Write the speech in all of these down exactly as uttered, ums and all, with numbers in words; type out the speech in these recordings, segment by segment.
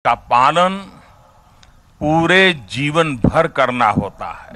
का पालन पूरे जीवन भर करना होता है।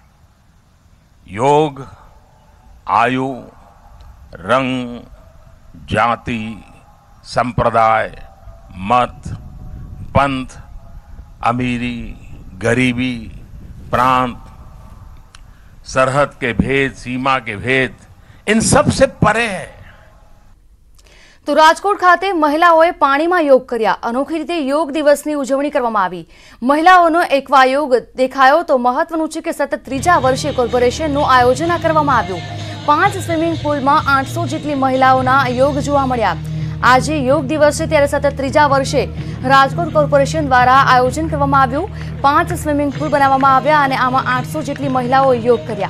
योग आयु, रंग, जाति, संप्रदाय, मत, पंथ, अमीरी, गरीबी, प्रांत, सरहद के भेद, सीमा के भेद, इन सब से परे है। तो राजकोट खाते महिलाओए पाणीमां योग कर्या। अनोखी रीते योग दिवसनी उजवणी करवामां आवी। महिलाओनो एक्वा योग देखायो तो महत्वनुं छे के सतत त्रीजा वर्षे कोर्पोरेशननुं आयोजन करवामां आव्युं। पांच स्विमिंग पूलमां आठ सौ जेटली महिलाओना योग जोवा मळ्या। आजे योग दिवस छे त्यारे सतत त्रीजा वर्षे राजकोट कोर्पोरेशन द्वारा आयोजन करवामां आव्युं। पांच स्विमिंग पूल बनाववामां आव्या अने आमां आठ सौ जेटली महिलाओए योग कर्या।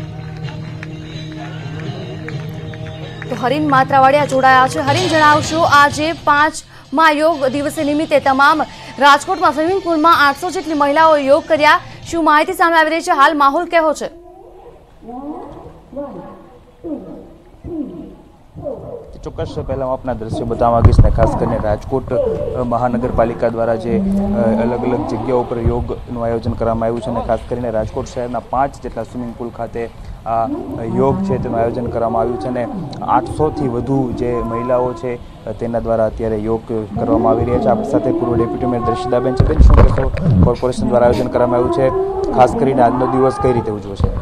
तो हरीन मात्रावाड़िया जोड़ाया छे। हरीन जणावशो आजे पांच मां योग दिवस निमित्ते तमाम राजकोट में स्विमिंग पूल में आठ सौ जेटली महिलाओं योग कर्या। शुं माहिती सामे आवी रही छे? हाल माहोल केवो छे? ચોક્કસ પહેલાં હું આપના દ્રશ્યો બતાવવા માંગીશ ને ખાસ કરીને રાજકોટ મહાનગરપાલિકા દ્વારા જે અલગ અલગ જગ્યાઓ પર યોગનું આયોજન કરવામાં આવ્યું છે અને ખાસ કરીને રાજકોટ શહેરના પાંચ જેટલા સ્વિમિંગ પૂલ ખાતે આ યોગ છે તેનું આયોજન કરવામાં આવ્યું છે અને આઠસોથી વધુ જે મહિલાઓ છે તેના દ્વારા અત્યારે યોગ કરવામાં આવી રહ્યા છે। આપણી સાથે પૂર્વ ડેપ્યુટી મેયર દર્શિતાબેન છે। બેન, શું કહેશો, કોર્પોરેશન દ્વારા આયોજન કરવામાં આવ્યું છે, ખાસ કરીને આજનો દિવસ કઈ રીતે ઉજવો છે?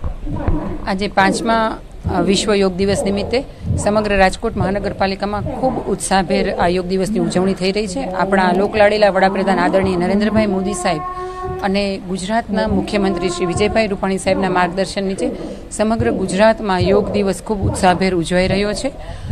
આજે પાંચમા વિશ્વ યોગ દિવસ નિમિત્તે સમગ્ર રાજકોટ મહાનગરપાલિકામાં ખૂબ ઉત્સાહભેર આ યોગ દિવસની ઉજવણી થઈ રહી છે। આપણા લોકલાડીલા વડાપ્રધાન આદરણીય નરેન્દ્રભાઈ મોદી સાહેબ અને ગુજરાતના મુખ્યમંત્રી શ્રી વિજયભાઈ રૂપાણી સાહેબના માર્ગદર્શન નીચે સમગ્ર ગુજરાતમાં યોગ દિવસ ખૂબ ઉત્સાહભેર ઉજવાઈ રહ્યો છે।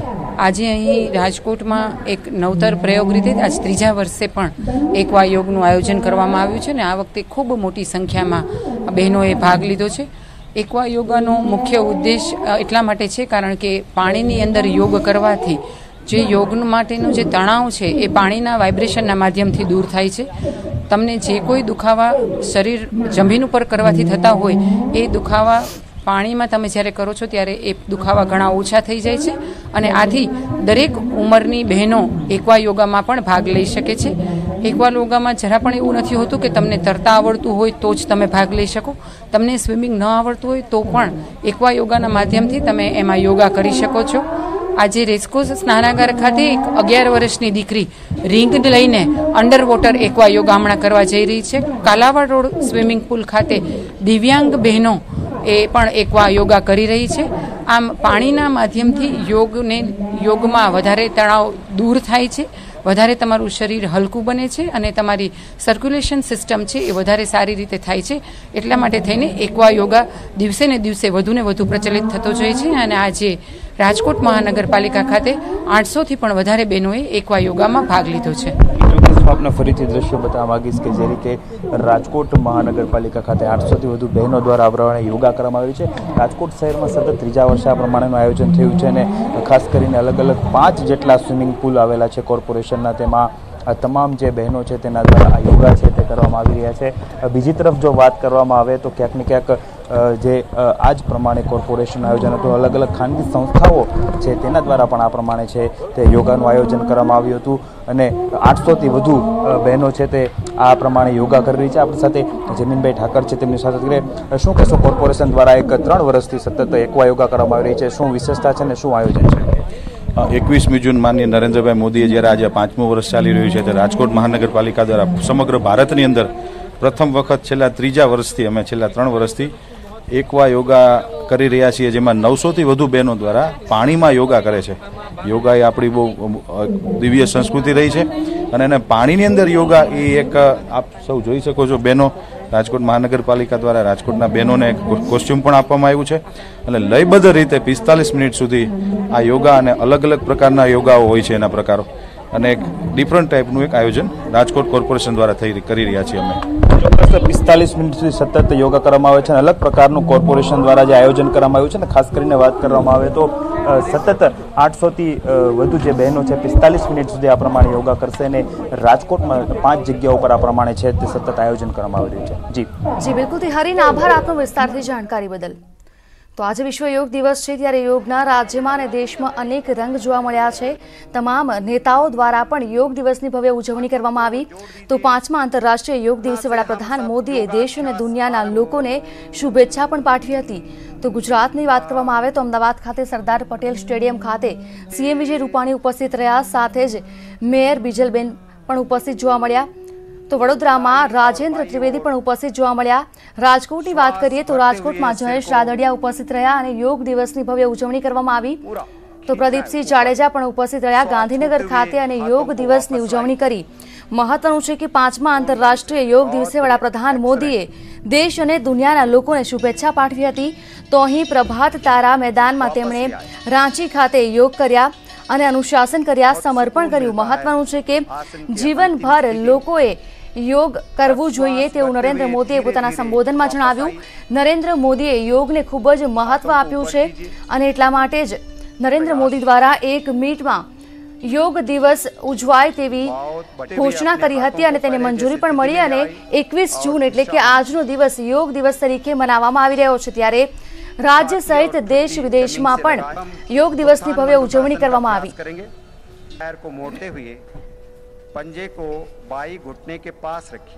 આજે અહીં રાજકોટમાં એક નવતર પ્રયોગ રીતે આજ ત્રીજા વર્ષે પણ એકવા યોગનું આયોજન કરવામાં આવ્યું છે અને આ વખતે ખૂબ મોટી સંખ્યામાં બહેનોએ ભાગ લીધો છે। એકવા યોગાનો મુખ્ય ઉદ્દેશ એટલા માટે છે કારણ કે પાણીની અંદર યોગ કરવાથી જે યોગ માટેનું જે તણાવ છે એ પાણીના વાઇબ્રેશનના માધ્યમથી દૂર થાય છે। તમને જે કોઈ દુખાવા શરીર જમીન ઉપર કરવાથી થતા હોય એ દુખાવા પાણીમાં તમે જ્યારે કરો છો ત્યારે એ દુખાવા ઘણા ઓછા થઈ જાય છે અને આથી દરેક ઉંમરની બહેનો એકવા યોગામાં પણ ભાગ લઈ શકે છે। એકવા યોગામાં જરા પણ એવું નથી હોતું કે તમને તરતા આવડતું હોય તો જ તમે ભાગ લઈ શકો। તમને સ્વિમિંગ ન આવડતું હોય તો પણ એકવા યોગાના માધ્યમથી તમે એમાં યોગા કરી શકો છો। આજે રેસકોર્સ સ્નાનાગાર ખાતે એક અગિયાર વર્ષની દીકરી રિંગ લઈને અંડર વોટર એકવા યોગા હમણાં કરવા જઈ રહી છે। કાલાવાડ રોડ સ્વિમિંગ પૂલ ખાતે દિવ્યાંગ બહેનો એ પણ એકવા યોગા કરી રહી છે। આમ પાણીના માધ્યમથી યોગને યોગમાં વધારે તણાવ દૂર થાય છે, વધારે તમારું શરીર હલકું બને છે અને તમારી સર્ક્યુલેશન સિસ્ટમ છે એ વધારે સારી રીતે થાય છે। એટલા માટે થઈને એકવા યોગા દિવસે ને દિવસે વધુ ને વધુ પ્રચલિત થતો જાય છે અને આજે રાજકોટ મહાનગરપાલિકા ખાતે આઠસોથી પણ વધારે બહેનોએ એકવા યોગામાં ભાગ લીધો છે। આપને ફરીથી દ્રશ્યો બતાવવા માંગીશ કે જે રીતે રાજકોટ મહાનગરપાલિકા ખાતે આઠસોથી વધુ બહેનો દ્વારા આ પ્રમાણે યોગા કરવામાં આવ્યું છે। રાજકોટ શહેરમાં સતત ત્રીજા વર્ષે આ પ્રમાણેનું આયોજન થયું છે અને ખાસ કરીને અલગ અલગ પાંચ જેટલા સ્વિમિંગ પૂલ આવેલા છે કોર્પોરેશનના, તેમાં આ તમામ જે બહેનો છે તેના દ્વારા આ યોગા છે તે કરવામાં આવી રહ્યા છે। બીજી તરફ જો વાત કરવામાં આવે તો ક્યાંક ને ક્યાંક જે આ જ પ્રમાણે કોર્પોરેશન આયોજન હતું, અલગ અલગ ખાનગી સંસ્થાઓ છે તેના દ્વારા પણ આ પ્રમાણે છે તે યોગાનું આયોજન કરવામાં આવ્યું હતું અને આઠસોથી વધુ બહેનો છે તે આ પ્રમાણે યોગા કરી રહી છે। આપણી સાથે જમીનભાઈ ઠાકર છે, તેમની સાથે શું કહેશો, કોર્પોરેશન દ્વારા એક ત્રણ વર્ષથી સતત એકવા યોગા કરવામાં આવી રહી છે, શું વિશેષતા છે અને શું આયોજન છે? એકવીસમી જૂન માનનીય નરેન્દ્રભાઈ મોદીએ જ્યારે આજે પાંચમું વર્ષ ચાલી રહ્યું છે ત્યારે રાજકોટ મહાનગરપાલિકા દ્વારા સમગ્ર ભારતની અંદર પ્રથમ વખત છેલ્લા ત્રીજા વર્ષથી અમે છેલ્લા ત્રણ વર્ષથી એકવા યોગા કરી રહ્યા છીએ, જેમાં નવસોથી વધુ બહેનો દ્વારા પાણીમાં યોગા કરે છે। યોગા એ આપણી બહુ દિવ્ય સંસ્કૃતિ રહી છે અને એને પાણીની અંદર યોગા એ એક આપ સૌ જોઈ શકો છો, બહેનો રાજકોટ મહાનગરપાલિકા દ્વારા રાજકોટના બહેનોને એક કોસ્ચ્યુમ પણ આપવામાં આવ્યું છે અને લયબદ્ધ રીતે પિસ્તાલીસ મિનિટ સુધી આ યોગા અને અલગ અલગ પ્રકારના યોગાઓ હોય છે, એના પ્રકારો અને એક ડિફરન્ટ ટાઈપનું એક આયોજન રાજકોટ કોર્પોરેશન દ્વારા થઈ કરી રહ્યા છીએ અમે। ચોક્કસ પિસ્તાલીસ મિનિટ સુધી સતત યોગા કરવામાં આવે છે અને અલગ પ્રકારનું કોર્પોરેશન દ્વારા જે આયોજન કરવામાં આવ્યું છે ને ખાસ કરીને વાત કરવામાં આવે તો સતત આઠસોથી વધુ જે બહેનો છે પિસ્તાલીસ મિનિટ સુધી આ પ્રમાણે યોગા કરશે અને રાજકોટમાં પાંચ જગ્યાઓ પર આ પ્રમાણે છે તે સતત આયોજન કરવામાં આવી રહ્યું છે। જી જી બિલકુલ, હરીન આભાર આપનો વિસ્તારથી જાણકારી બદલ। તો આજે વિશ્વ યોગ દિવસ છે ત્યારે યોગના રાજ્યમાં અને દેશમાં અનેક રંગ જોવા મળ્યા છે। તમામ નેતાઓ દ્વારા પણ યોગ દિવસની ભવ્ય ઉજવણી કરવામાં આવી। તો પાંચમા આંતરરાષ્ટ્રીય યોગ દિવસે વડાપ્રધાન મોદીએ દેશ અને દુનિયાના લોકોને શુભેચ્છા પણ પાઠવી હતી। તો ગુજરાતની વાત કરવામાં આવે તો અમદાવાદ ખાતે સરદાર પટેલ સ્ટેડિયમ ખાતે સીએમ વિજય રૂપાણી ઉપસ્થિત રહ્યા, સાથે જ મેયર બીજલબેન પણ ઉપસ્થિત જોવા મળ્યા। તો વડોદરામાં રાજેન્દ્ર ત્રિવેદી પણ ઉપસ્થિત જોવા મળ્યા। રાજકોટની વાત કરીએ તો રાજકોટમાં જયેશ રાદડિયા ઉપસ્થિત રહ્યા અને યોગ દિવસની ભવ્ય ઉજવણી કરવામાં આવી। તો પ્રદીપસિંહ જાડેજા પણ ઉપસ્થિત રહ્યા। ગાંધીનગર ખાતે અને યોગ દિવસની ઉજવણી કરી। મહત્વનું છે કે પાંચમા આંતરરાષ્ટ્રીય યોગ દિવસે વડાપ્રધાન મોદીએ દેશ અને દુનિયાના લોકોને શુભેચ્છા પાઠવી હતી। તો અહીં પ્રભાત તારા મેદાનમાં તેમણે રાંચી ખાતે યોગ કર્યા અને અનુશાસન કર્યા, સમર્પણ કર્યું। મહત્વનું છે કે જીવનભર લોકોએ યોગ કરવું જોઈએ તેવું નરેન્દ્ર મોદીએ પોતાના સંબોધનમાં જણાવ્યું। નરેન્દ્ર મોદીએ યોગને ખૂબ જ મહત્વ આપ્યું છે અને એટલા માટે જ નરેન્દ્ર મોદી દ્વારા એક મિનિટમાં યોગ દિવસ ઉજવાય તેવી ઘોષણા કરી હતી અને તેને મંજૂરી પણ મળી અને એકવીસ જૂન એટલે કે આજનો દિવસ યોગ દિવસ તરીકે મનાવવામાં આવી રહ્યો છે। ત્યારે राज्य सहित देश विदेश में पण योग दिवस की भव्य उजवणी करवामां आवी। पैर को मोड़ते हुए पंजे को बाई घुटने के पास रखिए।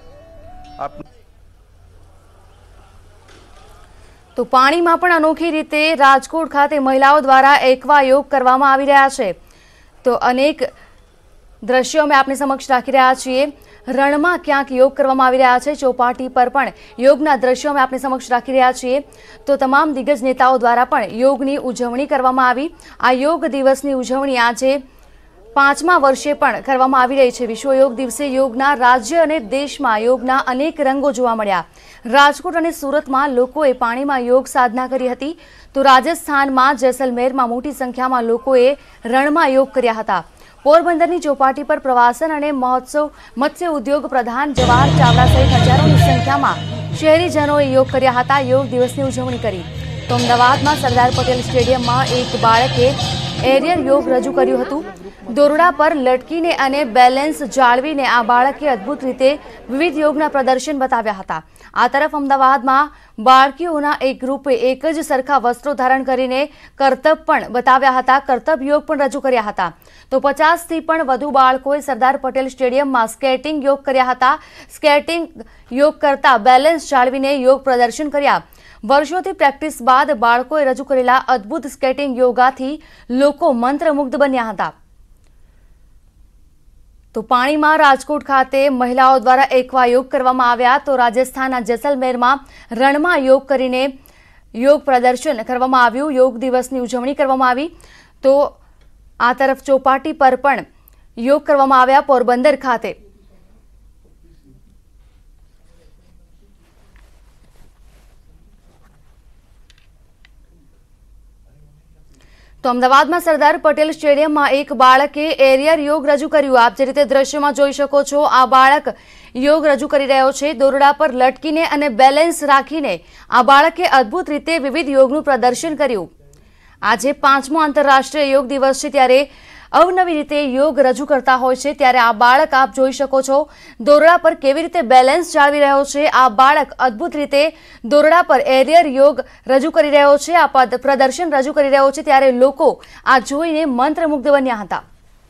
तो पानी में पण अनोखी रीते राजकोट खाते महिलाओं द्वारा एक्वा योग करवामां आवी रह्या छे। तो अनेक दृश्यों में आपने समक्ष राखी रह्या छीए। रणમાં ક્યાંક યોગ કરવામાં આવી રહ્યા છે, ચોપાટી પર પણ યોગના દ્રશ્યો અમે આપની સમક્ષ રાખી રહ્યા છીએ। તો તમામ દિગ્ગજ નેતાઓ દ્વારા પણ યોગની ઉજવણી કરવામાં આવી। આ યોગ દિવસની ઉજવણી આજે પાંચમા વર્ષે પણ કરવામાં આવી રહી છે। વિશ્વ યોગ દિવસે યોગના રાજ્ય અને દેશમાં યોગના અનેક રંગો જોવા મળ્યા। રાજકોટ અને સુરતમાં લોકોએ પાણીમાં યોગ સાધના કરી હતી। તો રાજસ્થાનમાં જેસલમેરમાં મોટી સંખ્યામાં લોકોએ રણમાં યોગ કર્યા હતા। પોરબંદરની ચોપાટી પર પ્રવાસન અને મહોત્સવ મત્સ્ય ઉદ્યોગ પ્રધાન જવાહર ચાવડા સહિત હજારોની સંખ્યામાં શહેરીજનોએ યોગ કર્યા હતા। યોગ દિવસની ઉજવણી કરી। તો અમદાવાદમાં સરદાર પટેલ સ્ટેડિયમમાં એક બાળકે એરિયલ યોગ રજૂ કર્યું હતું। દોરડા પર લટકીને અને બેલેન્સ જાળવીને આ બાળકે અદ્ભુત રીતે વિવિધ યોગના પ્રદર્શન બતાવ્યા હતા। આ તરફ અમદાવાદમાં બાળકીઓના એક ગ્રુપે એક જ સરખા વસ્ત્રો ધારણ કરીને કરતબ પણ બતાવ્યા હતા, કરતબ યોગ પણ રજૂ કર્યા હતા। તો પચાસ થી પણ વધુ બાળકોએ સરદાર પટેલ સ્ટેડિયમમાં સ્કેટિંગ યોગ કર્યા હતા। સ્કેટિંગ યોગ કરતા બેલેન્સ જાળવીને યોગ પ્રદર્શન કર્યા। વર્ષોથી પ્રેક્ટિસ બાદ બાળકોએ રજૂ કરેલા અદ્ભુત સ્કેટિંગ યોગાથી લોકો મંત્રમુગ્ધ બન્યા હતા। તો પાણીમાં રાજકોટ ખાતે મહિલાઓ દ્વારા એકવા યોગ કરવામાં આવ્યા। તો રાજસ્થાનના જેસલમેરમાં રણમાં યોગ કરીને યોગ પ્રદર્શન કરવામાં આવ્યું। યોગ દિવસની ઉજવણી કરવામાં આવી। તો આ તરફ ચોપાટી પર પણ યોગ કરવામાં આવ્યા પોરબંદર ખાતે। તો અમદાવાદમાં સરદાર પટેલ સ્ટેડિયમમાં એક બાળકે એરિયર યોગ રજૂ કર્યું। આપ જે રીતે દ્રશ્યમાં જોઈ શકો છો, આ બાળક યોગ રજૂ કરી રહ્યો છે। દોરડા પર લટકીને અને બેલેન્સ રાખીને આ બાળકે અદ્ભુત રીતે વિવિધ યોગનું પ્રદર્શન કર્યું। આજે પાંચમો આંતરરાષ્ટ્રીય યોગ દિવસ છે ત્યારે અવનવી રીતે યોગ રજૂ કરતા હોય છે। ત્યારે આ બાળક આપ જોઈ શકો છો દોરડા પર કેવી રીતે બેલેન્સ જાળવી રહ્યો છે। આ બાળક અદ્ભુત રીતે દોરડા પર એરિયર યોગ રજૂ કરી રહ્યો છે, આ પ્રદર્શન રજૂ કરી રહ્યો છે। ત્યારે લોકો આ જોઈને મંત્રમુગ્ધ બન્યા હતા।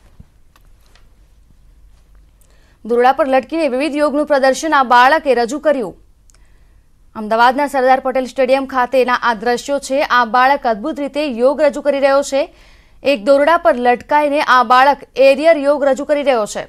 દોરડા પર લટકીને વિવિધ યોગનું પ્રદર્શન આ બાળકે રજૂ કર્યું। અમદાવાદના સરદાર પટેલ સ્ટેડિયમ ખાતેના આ દ્રશ્યો છે। આ બાળક અદ્ભુત રીતે યોગ રજૂ કરી રહ્યો છે। એક દોરડા પર લટકાઈને આ બાળક એરિયર યોગ રજૂ કરી રહ્યો છે।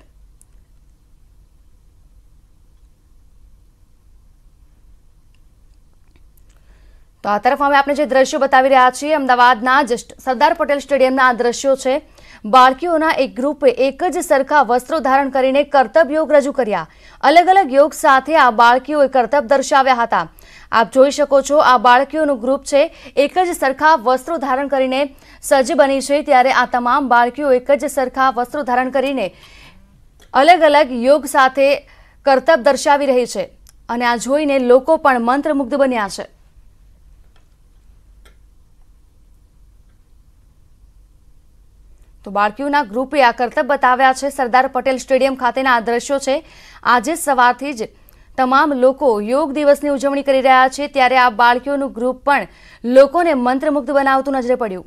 તો આ તરફ અમે આપણે જે દ્રશ્યો બતાવી રહ્યા છીએ અમદાવાદના સરદાર પટેલ સ્ટેડિયમના આ દ્રશ્યો છે। બાળકીઓના એક ગ્રુપે એક જ સરખા વસ્ત્રો ધારણ કરીને કરતબ યોગ રજૂ કર્યા। અલગ અલગ યોગ સાથે આ બાળકીઓએ કરતબ દર્શાવ્યા હતા। આપ જોઈ શકો છો આ બાળકીઓનું ગ્રુપ છે, એક જ સરખા વસ્ત્રો ધારણ કરીને સજ્જ બની છે। ત્યારે આ તમામ બાળકીઓ એક જ સરખા વસ્ત્રો ધારણ કરીને અલગ અલગ યોગ સાથે કરતબ દર્શાવી રહી છે અને આ જોઈને લોકો પણ મંત્રમુગ્ધ બન્યા છે। તો બાળકીઓના ગ્રુપે આ કરતબ બતાવ્યા છે। સરદાર પટેલ સ્ટેડિયમ ખાતેના આ દ્રશ્યો છે। આજે સવારથી જ તમામ લોકો યોગ દિવસની ઉજવણી કરી રહ્યા છે ત્યારે આ બાળકીઓનું ગ્રુપ પણ લોકોને મંત્રમુગ્ધ બનાવતું નજરે પડ્યું।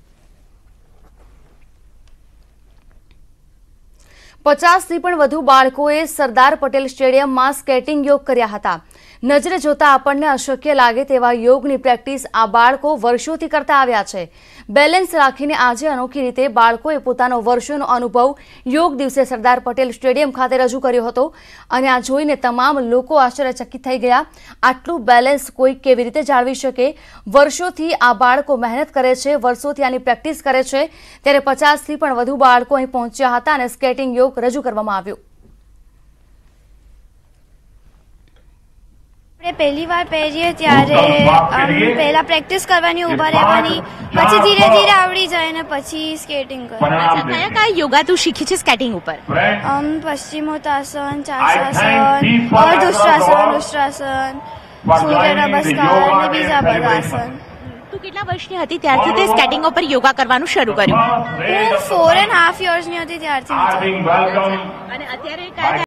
પચાસથી પણ વધુ બાળકોએ સરદાર પટેલ સ્ટેડિયમમાં સ્કેટિંગ યોગ કર્યા હતા। નજરે જોતા આપણને અશક્ય લાગે તેવા યોગની પ્રેક્ટિસ આ બાળકો વર્ષોથી કરતા આવ્યા છે। બેલેન્સ રાખીને આજે અનોખી રીતે બાળકોએ પોતાનો વર્ષોનો અનુભવ યોગ દિવસે સરદાર પટેલ સ્ટેડિયમ ખાતે રજૂ કર્યો હતો અને આ જોઈને તમામ લોકો આશ્ચર્યચકિત થઈ ગયા। આટલું બેલેન્સ કોઈ કેવી રીતે જાળવી શકે? વર્ષોથી આ બાળકો મહેનત કરે છે, વર્ષોથી આની પ્રેક્ટિસ કરે છે ત્યારે પચાસથી પણ વધુ બાળકો અહીં પહોંચ્યા હતા અને સ્કેટિંગ યોગ રજૂ કરવામાં આવ્યો। આપણે પહેલી વાર પહેરીએ ત્યારે પહેલા પ્રેક્ટિસ કરવાની, ઊભા રહેવાની, પછી ધીરે ધીરે આવડી જાય ને પછી સ્કેટિંગ કરવાની। કયા કયા યોગા તું શીખી છે સ્કેટિંગ ઉપર? આમ પશ્ચિમોત્તાસન, ચાર્સાસન, અર્ધુષ્ટ્રાસન, ઉષ્ટ્રાસન, સૂર્ય નમસ્કાર ને બીજા બધા આસન। તું કેટલા વર્ષની હતી ત્યારથી તે સ્કેટિંગ ઉપર યોગા કરવાનું શરૂ કર્યું? હું ફોર એન્ડ હાફ યર્સની હતી ત્યારથી। અને અત્યારે કયા